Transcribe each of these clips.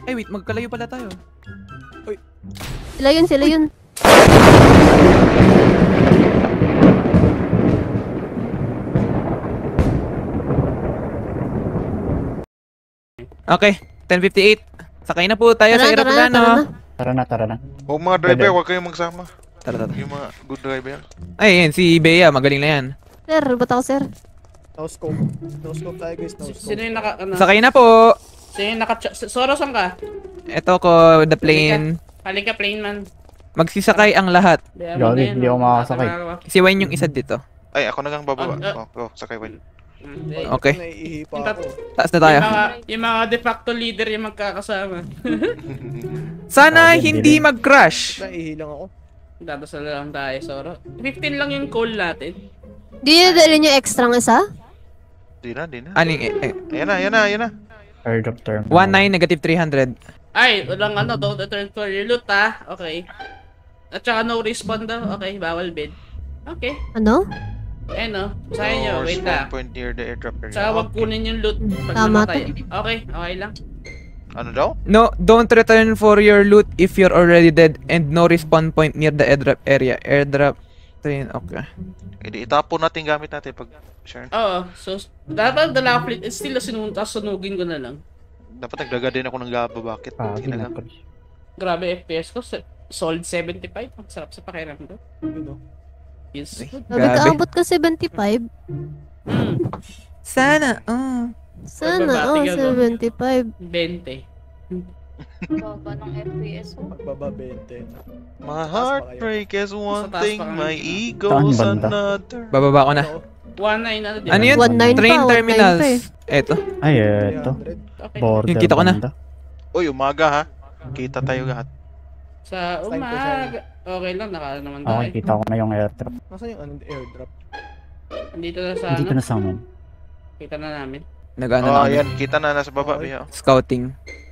Ay, wait, magkalayo pala tayo. Uy. Sila yun. Okay, 10:58. Sakay na po tayo sa aeroplano. Tara na. O mga driver, huwag kayong magsama. Tara. Yung mga good driver. Ay, yan, si Bea, magaling na yan. Sir, ba't ako, sir? No scope. No scope tayo guys, no scope. Sino yung naka... Ano? Sakay na po. Sino yung naka... Soro, saan ka? Ito ko, the plane. Halika, plane man. Magsisakay ang lahat. Gagi, hindi ako makakasakay. Si Wayne yung isa dito. Ay, ako na gang bababa. Go, sakay Wayne. Okay. Naiihi pa ako. Taas na tayo. Yung mga de facto leader yung magkakasama. Sana hindi mag-crash. Naiihi lang ako. Dadasal lang tayo, Soro. 15 lang yung call natin. Di nyo dalhin yung extra ng isa? Di na. Aning, Ayan na. Airdrop term. 19, negative 300. Ay, walang ano, don't return for your loot ha. Okay. At saka no respawn daw. Okay, bawal bid. Okay. Ano? Eh no, sayo nyo, wait spawn na. point near the airdrop area. Saka wag kunin yung loot pag Tama namatay. Okay lang. Ano daw? No, don't return for your loot if you're already dead and no respawn point near the airdrop area. Airdrop train, okay. Hindi, itapon natin gamit natin pag share. Oo, so dapat the last fleet is still sunugin ko na lang. Dapat nagdaga din ako ng gaba, bakit? Gagi na. Grabe FPS ko, solid 75. Ang sarap sa pakiramdam. Yes. Nagkaabot ka 75? Sana, Sana, Magbabati ka, 75. 20. Baba ng FPS ko. Magbaba 20. My heartbreak is one Sa taas thing, pa kami. my ego Saan is banda? another. bababa ko na. 19 ano din. Ano yun? 19 Train pa, terminals. 19 pa Eto. Ay, eto. 300. Okay. Border Yung kita ko na. banda. Uy, umaga ha. Kita tayo lahat. Sa umaga. Okay lang, naka naman tayo. Okay, kita ko na yung airdrop. Nasaan yung airdrop? Andito na sa Dito ano. na sa amin. Kita na namin. Nag-ano Oh, na kami. ayan, kita na nasa baba. Okay. Bea. Scouting.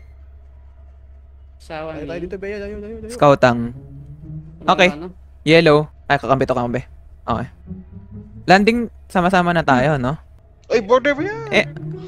Sa Tayo dito, Bea. Tayo. Scoutang. Okay. Ano? Yellow. Ay, kakampi to kampi. Okay. Landing, sama-sama na tayo, no? Ay, border ba yan? Eh,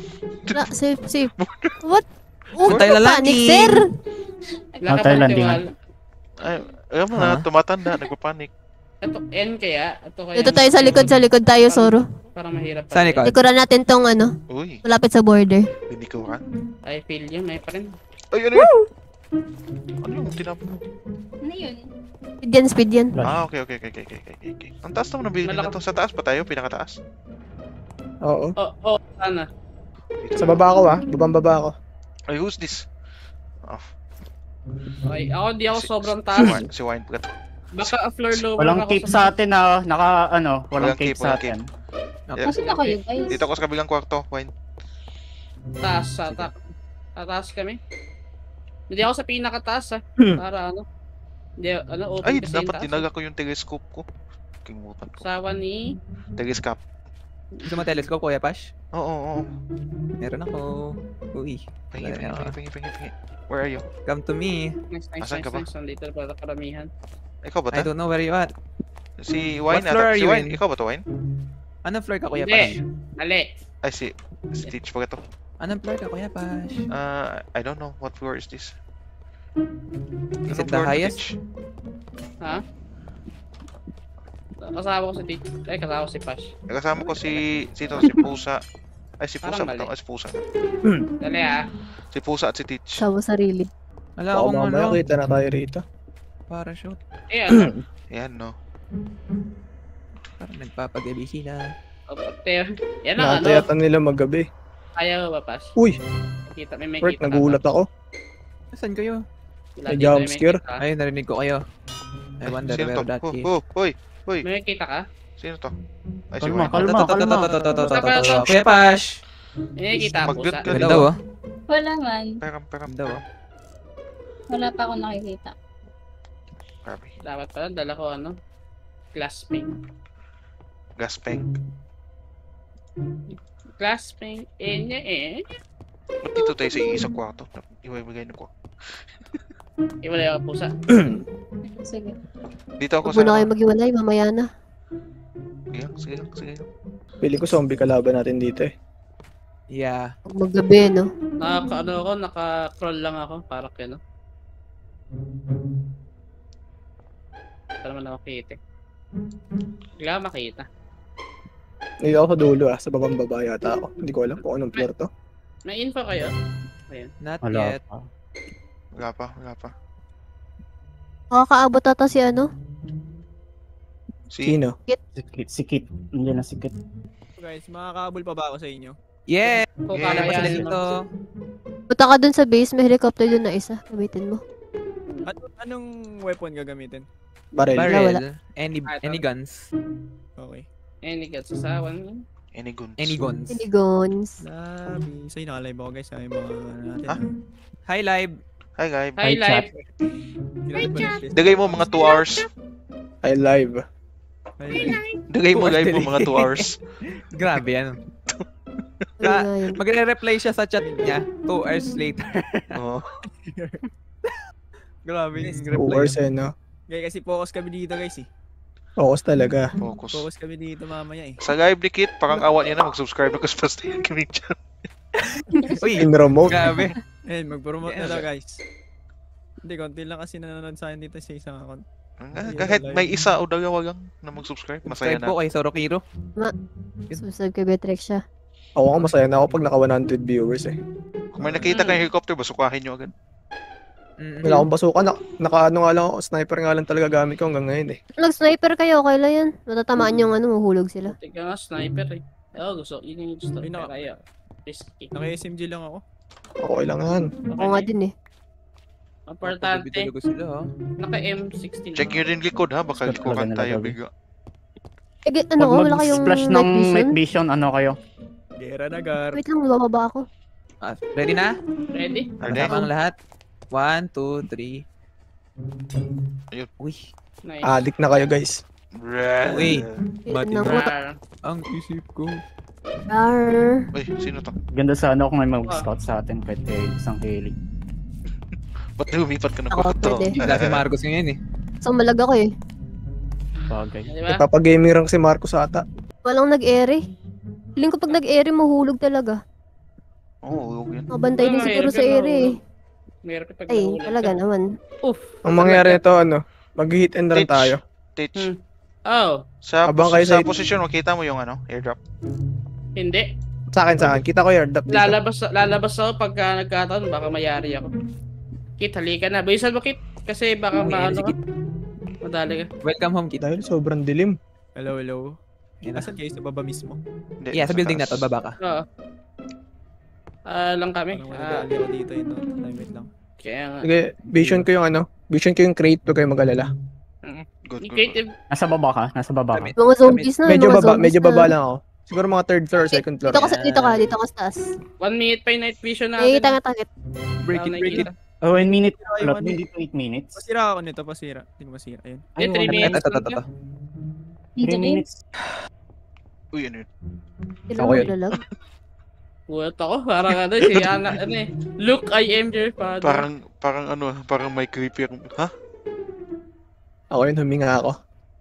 Safe. What? Saan tayo Panic, lalaki? sir! Wala ka Thailand, bang tiwala? Ay, alam mo na, tumatanda, nagpapanik. Ito, N kaya? Ito kaya? Dito tayo sa likod tayo, Soro. Parang mahirap Sa likod. Likuran natin tong ano, Uy, malapit sa border. binikuhan. I feel you, my friend. Ay, ano yun? Ano yung tinapon mo? Ano yun? Speed yan. Ah, okay. Ang taas naman ng building na to. Sa taas pa tayo, pinakataas. Oo. Oh, sana. Sa baba ako Babang-baba ako. Ay, who's this? Oh, Okay, ako di ako sobrang si taas. Wine. Si Wine. Baka a floor lower Walang ako cape sa atin na walang Walang cape cape, sa walang cape. atin. Yeah. Nasaan na kayo guys? Dito ako sa kabilang kwarto, Wine. Taas, tataas kami. Hindi ako sa pinakataas ha. Para ano. Hindi, open Ay, kasi yung dapat taas. tinaga ko yung telescope ko. Kingutan ko. Sawa ni... Telescope. Gusto mo telescope, Kuya Pash? Oo. Meron ako. Uy. Pingi. Where are you? Come to me. Nice. Asan ka ba? Nandito para karamihan. Ikaw ba I ta? don't know where you at. Si Wine What floor are ata. Si you Wine. in? Ikaw ba to, Wine? Anong floor ka, Kuya Hindi. Pash? Mali. Ay, si Teach ba to? Anong floor ka, Kuya Pash? I don't know. What floor is this? Is it Anong the floor to, highest? Teach? Ha? Kasama ko si Tito. Ay, kasama ko si Pash. Kasama ko si Pusa. Ay, si Pusa Parang ba to? mali. Ay, si Pusa. Dali ha. Si Pusa at si Teach. Sawa sarili. Wala Baka akong mamaya ano. kita na tayo rito. Parachute. Eh, ano? Yan, no? Parang nagpapagabi sila. Yan ang ano. Nakatayatan nila maggabi. Kaya ba, Pash? Uy! Kita, may Bert, kita. nagulat ako. Saan kayo? May jump scare. Ay, narinig ko kayo. I wonder Sino where to? that is. Hoy! May kita ka? Sino to? Ay, si Kalma, Wine. kalma. Kuya Pash! May kita po Mag-good sa... ka Ganda daw. oh. Wala man. Peram. Ganda oh. Wala pa akong nakikita. Grabe. Dapat pala, dala ko ano? Glass pink. Gas tank. Glass pink. Ba't dito tayo sa isa kwarto? Iway-wigay na ko. Iwalay ako pusa. Sige. Dito ako Huwag muna kayo maghiwalay, mamaya na. Sige lang. Pili ko zombie kalaban natin dito eh. Yeah. Pag maggabi, no? Naka-crawl lang ako. Para kaya, no? Ito naman ako kita. Bigla makita. Hindi ako sa dulo sa babang baba yata ako. Hindi ko alam kung anong floor to. May info kayo? Ayan. Not Wala yet. pa. Wala pa, wala pa. Makakaabot ata si ano? Sino? Sikit. Hindi na sikit. Guys, makakahabol pa ba ako sa inyo? Yeah! Kung Yeah, kaya Sila yan, dito. Punta ka dun sa base, may helicopter dun na isa. Gamitin mo. Anong weapon gagamitin? Baril. Barrel. Wala. Any guns. Okay. Any guts sa sawan. Any guns. Any guns. Hindi guns. Labi. So, nakalive ako guys sa mga natin. Ah? Hi, live. Hi, guys. Hi, live. Dagay mo mga 2 hours. I live. Dagay mo live mo mga 2 hours. Grabe yan. Ano nga yun? Magre-reply siya sa chat niya 2 hours later. Oo. Grabe yung 2 reply. hours no? Guys, kasi focus kami dito guys eh. Focus talaga. Focus. Focus kami dito mamaya eh. Sa live ni Kit, parang awa niya na mag-subscribe na kasi basta yung kami dyan. Uy, In remote. grabe. Ayun, mag-promote na daw guys. Hindi, konti lang kasi nanonood sa akin dito sa isang account. Kahit may isa o dalawa lang na mag-subscribe, masaya Subscribe po na. kay Sorokiro. Subscribe kay Betrexia. Ako masaya na ako pag naka 100 viewers eh. Kung may nakita kayong helicopter, basukahin nyo agad. Wala akong basuka. Naka ano nga lang ako. Sniper nga lang talaga gamit ko hanggang ngayon eh. Nag-sniper kayo, okay lang yan. Matatamaan yung ano, mahulog sila. Tika nga, sniper eh. Oo, yun yung gusto. Ay, naka- Kaya, risky. Naka-SMG lang ako. Okay lang yan. Ako nga din eh. Importante, Talaga sila, ha? naka M16. Check nyo din likod ha, baka Start likuran talaga tayo nilagabi. bigla. Eh, ano ko, wala kayong Mag-splash ng night night vision? vision, ano kayo? Gera na gar. Wait lang, bababa ako. Ready na? Ready? Ready? Kasama ang lahat. 1, 2, 3. Ayun. Uy, Nice. Addict na kayo guys. Uy. Wait Mati- lang, Rar. ang isip ko. Rar. Uy, sino to? Ganda sa ano kung may mag-scout sa atin kahit isang kilig. Ba't lumipat ka na Ako, ba ito? pwede. Bigla si Marcos ngayon eh. So, malag ako eh. Bagay. Di ba? Ipapagaming lang si Marcos ata. Walang nag-ere. Feeling ko pag nag-ere, mahulog talaga. Oo, huwag yan. Mabantay din siguro sa ere eh. Meron pag Ay, nahulog talaga ka. naman. Oof. Ang mangyari nito ano, mag-hit and run Teach. tayo. Teach. Oh, Sa, Abang kayo sa sa- posisyon, makita mo yung ano, airdrop. hindi. Sa akin. Kita ko yung airdrop dito. Lalabas ako pagka nagkataon, baka mayari ako. Kit, halika na. Bayisan mo, Kit. Kasi baka Uy, maano ka. sige. Madali ka. Welcome home, Kit. Dahil sobrang dilim. Hello, hello. Yan na. Asan kayo sa baba mismo? Hindi, Yeah, sa building na taas. to, baba ka. Oo. Lang kami. Parang madali ako dito yun. Time wait lang. Kaya nga. Sige, vision ko yung ano. Vision ko yung crate, huwag kayong mag-alala. Good, Yung good, good. creative. Nasa baba ka? Nasa baba ka? Mga zombies na. Medyo mga baba, zombies medyo na. baba lang ako. Siguro mga third floor, second floor. Dito ka sa taas. 1 minute pa yung night vision Eh, natin. tangit. Break it, break it. Oh, 1 minute. Ay, Wala, one hindi to 8 minutes. Pasira ako nito, pasira. Hindi ko masira. Ayun. Eh, 3 minutes. Ito. Dito 3 rin. minutes. Uy, ano yun? Sila Ako yun. maglalag. Buhat ako. Parang ano, si Ana, ano eh. Look, I am your father. Parang may creepy. Ha? Ako yun, huminga ako.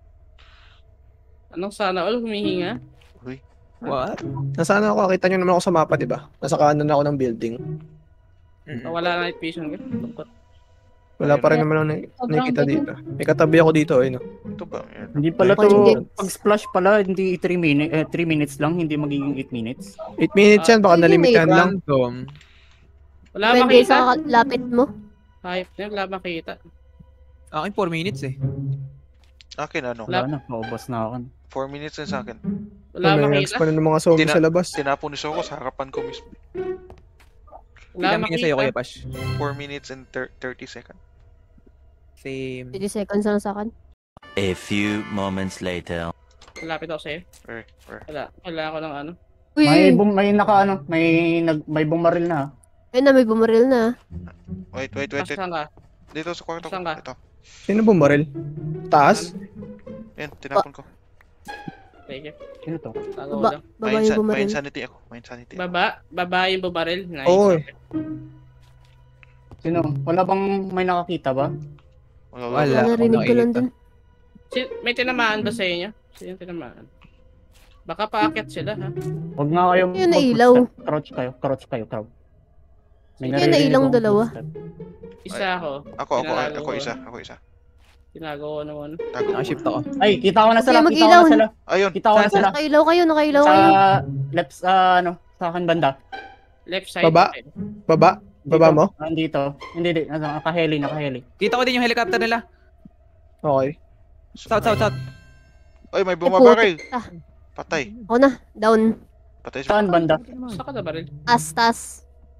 Anong sana all humihinga? What? Nasaan ako? Kita nyo naman ako sa mapa, di ba? Nasa kanan ako ng building. Wala na night vision. Lungkot. Wala pa rin naman ako nakikita dito. May katabi ako dito, eh, no? Ito ba? Airdrop? Hindi pala Hindi. to, pag splash pala, hindi 3 minutes lang, hindi magiging 8 minutes. 8 minutes yan, baka Hindi, nalimitahan lang. Random. Wala Depende makita. sa lapit mo. Hype na, wala makita. Akin 4 minutes eh. Akin ano? Wala na, paubos na ako. 4 minutes na sa akin. Wala May makita. pa na ng mga zombies sa labas. Tinapon ni Soko sa harapan ko mismo. Wala Ilang minutes sa'yo, makita. Kuya Pash? 4 minutes and 30 seconds. Same. 30 seconds lang sa akin. A few moments later. Malapit ako sa'yo. Where? Wala ako ng ano. Uy, May naka ano, may bumaril na. ayun na, may bumaril na. Wait. Saan ka? Dito sa kwarto ko. Saan ka? Ito. Sino bumaril? Taas? Yan, tinapon ko. Sige. Sino to? Tago ko Baba, lang. baba yung May bumaril. insanity ako. May insanity ako. Baba yung bubaril. Nice. Oo, eh. Sino? Wala bang may nakakita ba? Wala. Narinig ko lang din. May tinamaan ba sa inyo? Sino tinamaan? Baka paakyat sila, ha? Huwag nga kayo Yun na ilaw. Crouch kayo, crouch. May Yun na naririnig ilang akong dalawa. footstep. Isa ako. Ako isa. Tinago ko naman. Tago mo. Naka-shift ako. Ay, kita ko na Huwag sila, kayo kita ko mag-ilaw. na sila. Ayun. Kita ko na sila. Nakailaw kayo, nakailaw Sa kayo. left, sa akin banda. Left side. Baba? natin. Baba? Baba mo? Nandito. Hindi. Nakaheli. Kita ko din yung helicopter nila. Okay. South. Ay, may bumabaril. Ah. Patay. Ako na, down. Patay sa... Saan banda? Saan ka na baril? Tas.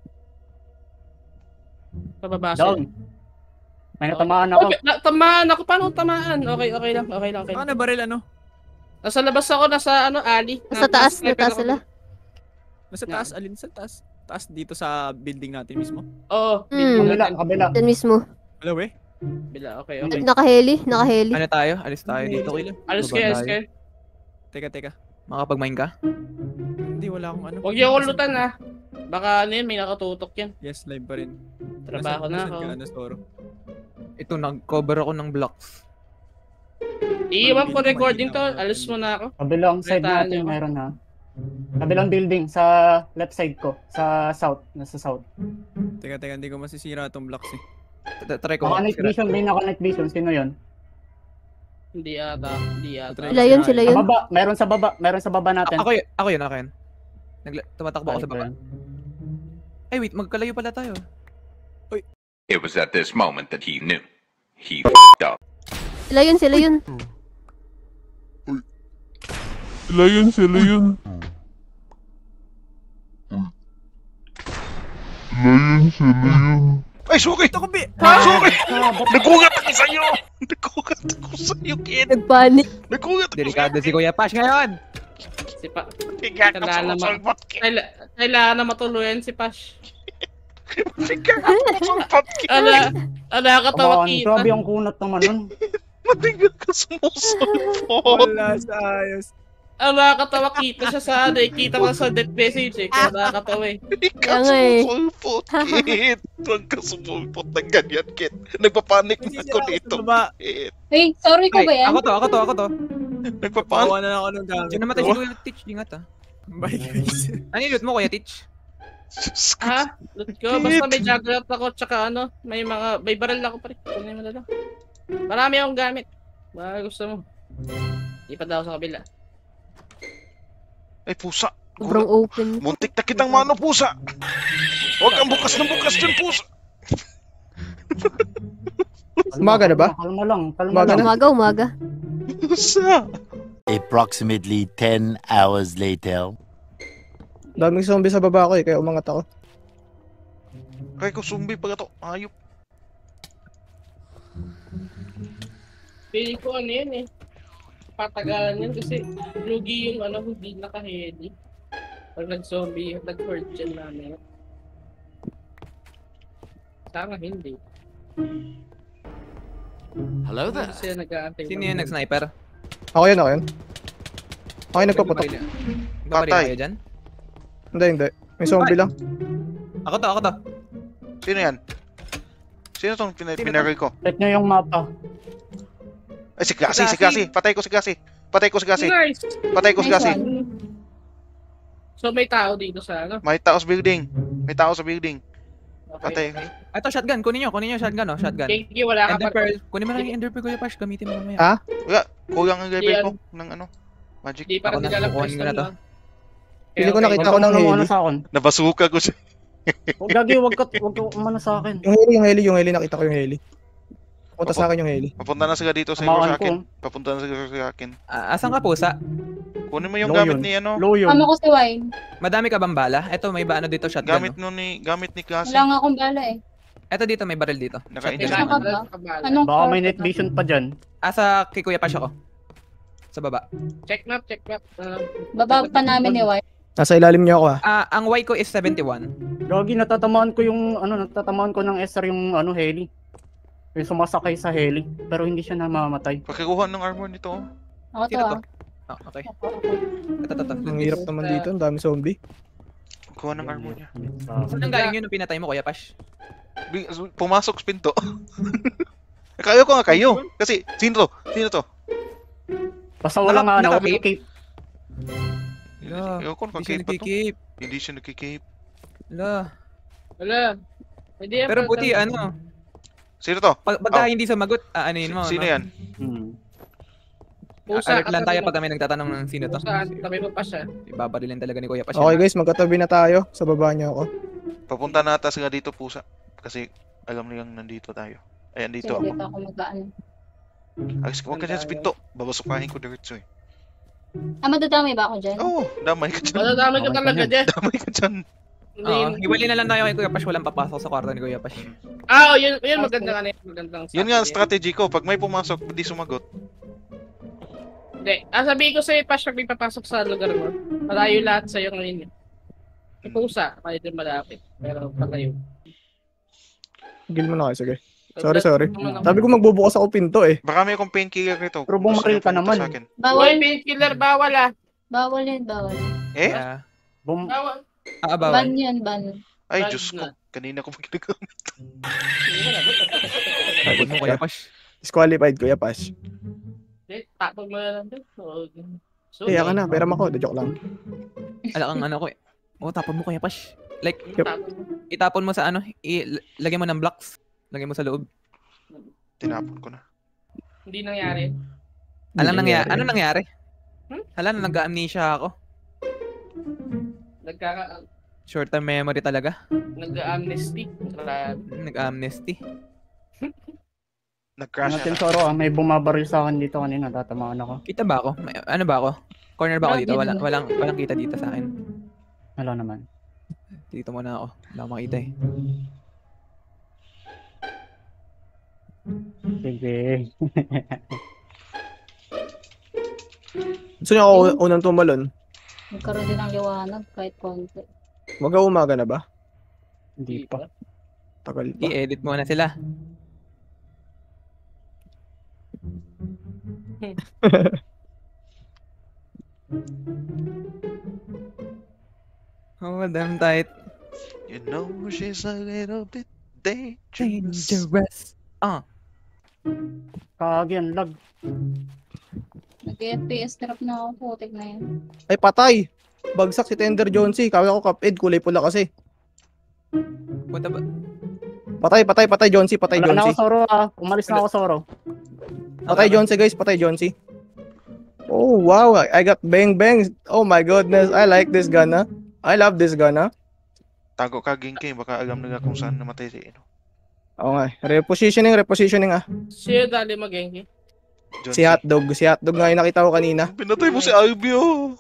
Pababa Down. sila. May natamaan ako. Okay, tamaan ako. Paano tamaan? Okay lang. Baka na baril ano? Nasa labas ako, nasa alley. Nasa taas, Sniper nataas ako. sila. Nasa taas, alin sa taas? Taas dito sa building natin mismo. Oo. Kabila. Yan mismo. Wala we. Bila, okay. Nakaheli. Ano tayo? Alis tayo dito. Alis Baba kayo. tayo. Teka. Makapag-mine ka? Hindi, wala akong ano. Huwag yung kulutan, ha. Baka ano yun, may nakatutok yan. Yes, live pa rin. Trabaho na ako. Nasoro. Ito, nag-cover ako ng blocks. Iiwan ko recording to. Alis mo na ako. Kabilang side Retaan natin nyo. meron ha. Kabilang building sa left side ko. Sa south. Nasa south. Teka, hindi ko masisira itong blocks eh. Try ko. Naka-night vision. May naka-night vision. Sino yun? Hindi ata. Sila yun. Sa baba. Meron sa baba natin. Ako yun. Tumatakbo ako sa baba. Ay, wait. Magkalayo pala tayo. It was at this moment that he knew. He f***ed up. Sila yun. Sila yun. Ay, sorry! Ito ko, Bi! Sorry! Nagugat ako sa'yo, kid! Nagpanik. Nagugat ako Delikado si Kuya Pash ngayon! Si Pa. Tingnan ka Kailangan sa na salbot, kid! Kailangan na matuluyan si Pash. Tingnan ka sa salbot, kid! Nakakatawa Grabe kita. ang kunat naman nun. Matingnan ka sa musulpot! Wala sa ayos. Nakakatawa kita siya sa ano eh. Kita mo sa death message eh. Kaya nakakatawa eh. Ikaw Kaya nga eh. sumulpot, kid! Huwag ka sumulpot ng ganyan, kid! Nagpapanik na ako dito, kid! Hey, sorry ko ba yan? Ako to. Nagpapanik! Bawa na ako ng gamit. Sino namatay si Kuya Teach? Ingat ah. Bye guys. Ano yung loot mo, Kuya Teach? Diyos ko. Ha? Loot ko. Basta may juggernaut ako. Tsaka ano. May barrel ako pa rin. Kunin mo na lang. Marami akong gamit. Baka gusto mo. Ipad ako sa kabila. Ay, pusa! Sobrang open. Muntik na kitang mano, pusa! Huwag kang bukas dyan, pusa! Umaga na ba? Kalma lang. Umaga na? Umaga. Pusa! Approximately 10 hours later. Daming zombie sa baba ko kaya umangat ako. Kaya ko zombie pag ito. Ayop. Feeling ko ano yun eh. Patagalan yun kasi lugi yung ano, hindi naka-heady. Pag nag-zombie, nag-horde dyan namin. Sana hindi. Hello Hindi sila nag-aantay. Sino yung nag-sniper? Ako yun. Ako yung nagpaputok. Patay. Kayo dyan? Hindi. May zombie lang. Ako to. Sino yan? Sino tong pinaril ko? Check nyo yung mapa. Ay, si Gasi! Patay ko si Gasi! Nice! Nice Gasi! one. So may tao dito sa ano? May tao sa building. Patay. Okay. Ito, shotgun. Kunin nyo shotgun oh. Shotgun. Thank you, wala ka Ender pa. Pearl. Kunin mo lang yung Ender Pearl, Kuya Pash. Gamitin mo mamaya. Ah? Kulang ang level ko ng ano. Magic. Hindi pa Ako rin na, nila kukunin ko na to. Pili ko nakita ko ng Ano heli. sa akin? Nabasuka ko siya. Huwag gagi, huwag ka umano sa akin. Yung heli, nakita ko yung heli. Punta sa akin yung heli. Papunta na sila dito sa Tamahan akin. Papunta na sila sa akin. Asan ka, pusa? Kunin mo yung Low gamit yun. ni ano. Low yun. Ano ko si Wine? Madami ka bang bala? Ito, may ba ano dito, shotgun. Gamit ni Gasi. Wala nga akong bala eh. Ito dito, may barrel dito. Naka-injure Kailangan naman. ka ba? Anong Baka may floor night ka ba? vision pa dyan. Sa kay Kuya Pash ako. Sa baba. Check map. Baba pa namin ni Wine. Nasa ilalim niyo ako Ang Y ko is 71. Gagi, natatamaan ko ng SR yung ano, heli. Yung sumasakay sa heli. Pero hindi siya namamatay. Pakikuha ng armor nito. Oh. Ako to Sino to? ah. Okay. Ako. Ito. Ang hirap naman dito, ang dami zombie. Kuha ng armor niya. Saan galing yun nung pinatay mo, Kuya Pash? Pumasok sa pinto. Kaya ko nga kayo. Kasi, sino to? Basta wala nga ano, Naka-cape? cape. Hala, Ewan ko, hindi siya nagkakape pa to. nagkikape. Hindi siya nagkikape. Hala. Wala. Hindi yan Pero pala buti, talaga. ano, Sino to? pagka Oh. hindi sumagot, anuin mo, Sino no? yan? Pusa, Alert lang tayo katabi pag mo. kami nagtatanong ng sino to. Pusa, tabi mo pa siya. Ibabarilin talaga ni Kuya Pash. Okay guys, magkatabi na tayo. Sa baba niyo ako. Papunta na atas nga dito, pusa. Kasi alam niyang nandito tayo. Ayan, dito Sige, ako. dito ako mag-ano. Alis, huwag ka dyan sa pinto. Babasukahin ko diretso eh. Madadamay ba ako dyan? Oo, damay ka dyan. Madadami ka Okay, talaga ganyan. dyan. Damay ka dyan. Oo, hiwalay na lang tayo kay Kuya Pash. Walang papasok sa kwarto ni Kuya Pash. Yun maganda ka na yun. Magandang Yun nga ang strategy. strategy ko. Pag may pumasok, hindi sumagot. Hindi. Sabihin ko sa'yo, Pash, pag may papasok sa lugar mo, malayo lahat sa'yo ngayon. Yung pusa, kaya din malapit. Pero palayo. Gil mo na kayo, sige. Sorry. Sabi ko magbubukas ako pinto eh. Baka may akong painkiller nito. Pero bumaril ka naman. Sa akin. Uy, Bawal. painkiller, bawal ah. Bawal yan, bawal. Eh? Kaya, Bawal. bawal. Ban yan, ban. Ay, Bad Diyos ko. na. Kanina ko ginagamit. Tapos mo Kuya Pash. Disqualified Kuya Pash. Tapos mo na lang doon. So, Kaya ka na, pera mo ko. Joke lang. Alakang ano ko eh. Oh, tapon mo Kuya Pash. Like, Tapos mo. itapon mo sa ano, lagyan mo ng blocks. Lagyan mo sa loob. Tinapon ko na. Hindi nangyari. Ano nangyari? Hmm? Hala, nag-amnesia ako. Short-term memory talaga. Nag-amnesty. Grabe. Nag-amnesty. Nag-crash Natin na. Soro, may bumabaril sa akin dito kanina. Tatamaan ako. Kita ba ako? Ano ba ako? Corner ba ako dito? Grabe Walang kita dito sa akin. Wala naman. Dito muna ako. Wala akong makita eh. Sige. Gusto niyo ako unang tumalon? Nagkaroon din ng liwanag kahit konti. Mag-umaga na ba? Hindi pa. Tagal pa. I-edit mo na sila. Oh, damn tight. You know she's a little bit dangerous. Dangerous. Kagyan, lag. Nag-FPS trap na ako, putik na yan. Ay, patay! Bagsak si Tender Jonesy. Kawin ako Cuphead. Kulay pula kasi. Punta ba? Patay Jonesy. Patay Wala na ako Jonesy. Soro ah. Umalis na ako Soro. Patay Jonesy guys. Patay Jonesy. Oh, wow. I got bang bang. Oh my goodness. I like this gun, ah. I love this gun, ah. Tago ka, Ginky. Baka alam nila kung saan namatay si Eno. Oo nga. Repositioning, ah. Siya dali mag-genki. Si Hotdog nga yung nakita ko kanina. Pinatay mo si Ivy, oh.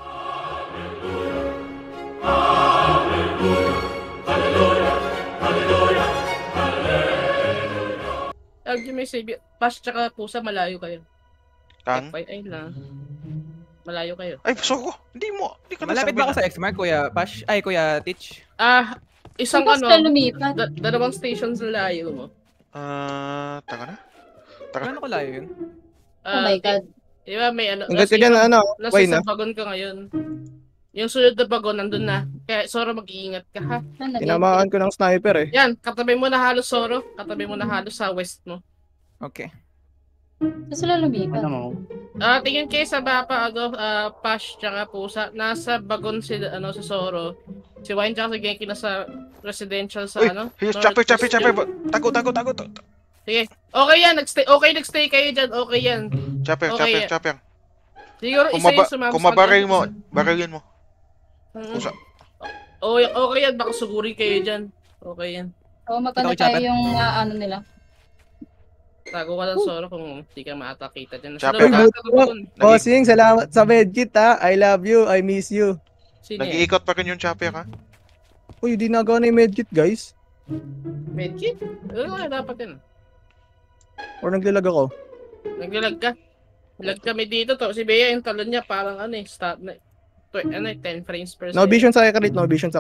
May save. Pash tsaka pusa, malayo kayo. Tang? FYI lang. Malayo kayo. Ay, gusto ko. Hindi ka na Malapit ba ako sa X-Mark, Kuya Pash? Ay, Kuya Teach? Isang Tapos ka lumipat. dalawang stations na layo mo. Taka na. Gano'n ko layo yun? Oh my God. Di ba may ano? Hanggang ka dyan, ano, Nasa Wayne, isang bagon ka ngayon. Yung sunod na bagon, nandun na. Kaya, Soro, mag-iingat ka, ha? tinamaan ko ng sniper, eh. Yan, katabi mo na halos, Soro. Katabi mo na halos sa west mo. Okay. Tapos sila lumipat. Ano mo? Tingin kayo sa mapa, Pash, tsaka pusa. Nasa bagon si Soro. Si Wine tsaka si Genki nasa residential sa Uy, North chopper. Coast. Tago. Sige. Okay yan, nagstay kayo dyan. Okay yan. Chopper. Siguro isa yung sumama Kung mabarilin mo, barilin mo. Pusa. Okay yan, baka sugurin kayo dyan. Okay yan. Oo, magkano Ito, Chopper. tayo yung ano nila. Tago ka lang, Soro, kung hindi ka maatakita dyan. Chopper. Bossing, salamat sa medkit, ha. I love you, I miss you. Nag-iikot pa rin yung chopper, ha? Uy, di nagawa na yung medkit, guys. Medkit? Ano nga dapat yan? Or naglalag ako. Naglalag ka. Lag kami dito to. Si Bea yung talon niya parang stop na. 10 frames per second. No vision sa crit.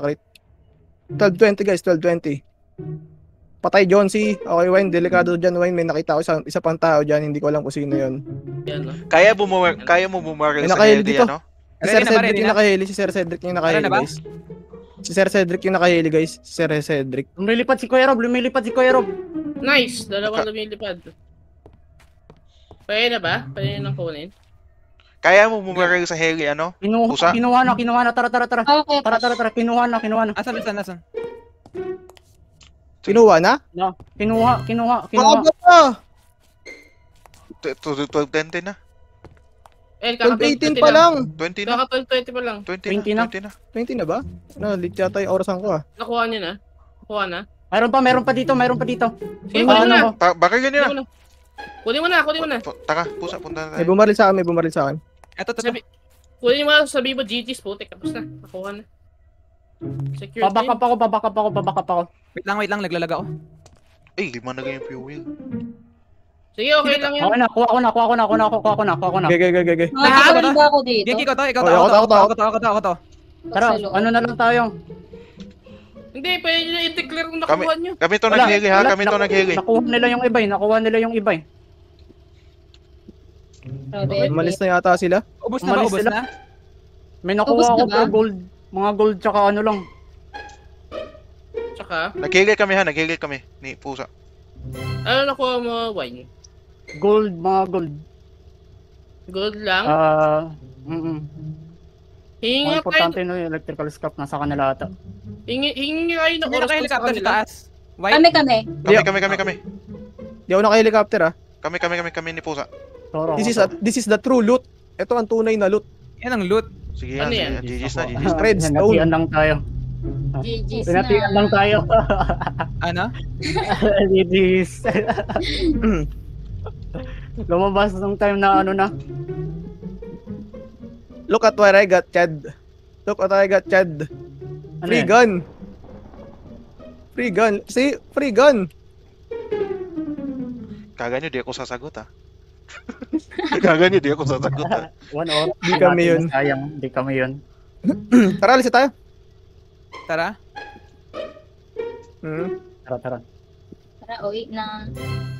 1220 guys, 1220. Patay Jonesy. Okay, Wayne, delikado dyan, Wayne. May nakita ko isa pang tao dyan. Hindi ko alam kung sino yun. Yan, no? Kaya mo bumaril May sa nakahili Hedy, dito. ano? Si Sir Ready na ba, Cedric ready yung na? nakahili. Si Sir Cedric yung nakahili, Tara na ba? guys. Si Sir Cedric yung nakahili, guys. Si Sir Cedric. Lumilipad si Kuya Rob. Nice! Dalawa lumilipad. Pwede na ba? Pwede nang kunin? Kaya mo bumaril sa heli, ano? Pusa? Kinuha na, tara. Okay. Tara, kinuha na. Asan? Kinuha na? No, kinuha. Maaga pa! 12:10 na. Eh, 12:18 pa lang! 20 na. Kaka 12:20 pa lang. 20 na. 20 na ba? No, late yata yung orasan ko ah. Nakuha niya na. Nakuha na. Meron pa dito. Sige, kunin mo na. Bakit ganyan na? Kunin mo na. Taka, pusa, punta na May tayo. bumaril sa akin. Ito. Kunin mo na, sabi mo GG's putik. Tapos na. Nakuha na. Secure Babakap ako. Wait lang, naglalag ako. Eh, 5 na ganyan fuel. Sige, okay lang yan. Okay na, kuha ko na. Okay. Nakakaroon ba ako dito? Gigi, ikaw Ako to. Tara, ano na lang tayo. Hindi, pwede nyo i-declare kung nakuha nyo. Kami to naghili ha, kami to naghili. Nakuha nila yung iba. Umalis na yata sila. Ubus na. May nakuha Ubus na ako ba? pero gold. Mga gold tsaka ano lang. Tsaka, Naghili kami ni pusa. ano nakuha mo, wine? Gold, mga gold. Gold lang? Mga Hingi nga tayo, importante no, yung electrical scope nasa kanila ata. hingi kayo ng Hindi oras sa naka-helicopter sa kanila. taas. White? Kami. Kami. Di ako naka-helicopter ah. Kami ni pusa. Toro, This is the true loot. Ito ang tunay na loot. Yan ang loot. Sige Ano yan, yan? GG's na. Redstone. Pinatian lang tayo. GG's Pinatian na. lang tayo. Ano? GG's. Lumabas ng time na ano na. Look at what I got, Chad. Ano Free yan? gun. See? Free gun. Kaganyo, di ako sasagot ha. Kaganyo, di ako sasagot ha. 1 hour. Di kami yun. Sayang, di kami yun. Tara, alis na tayo. Tara. Hmm. Tara. Tara, uwi na.